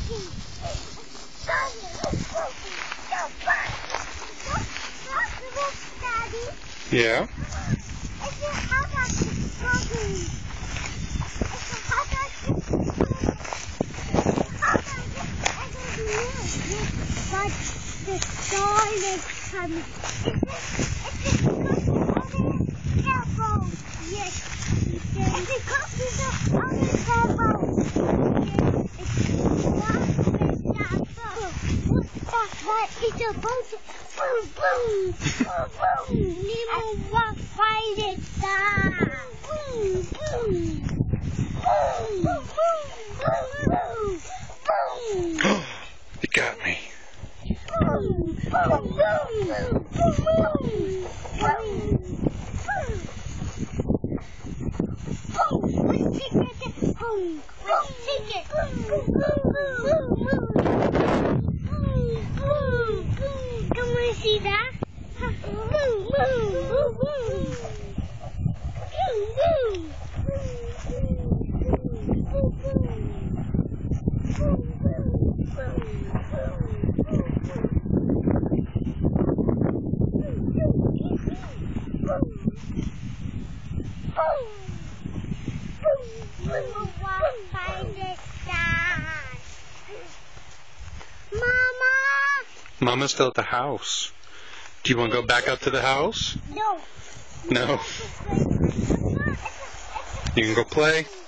Yeah. But the storm is coming. Yes. It's a copy on the table. It's a boat. Boom, boom, boom, boom. Nemo walk find it. Boom, boom. Boom, boom, boom, boom, boom. You got me. Boom, boom, boom, boom, boom. Can we see that? Mama! Mama's still at the house. Do you want to go back up to the house? No. No. You can go play?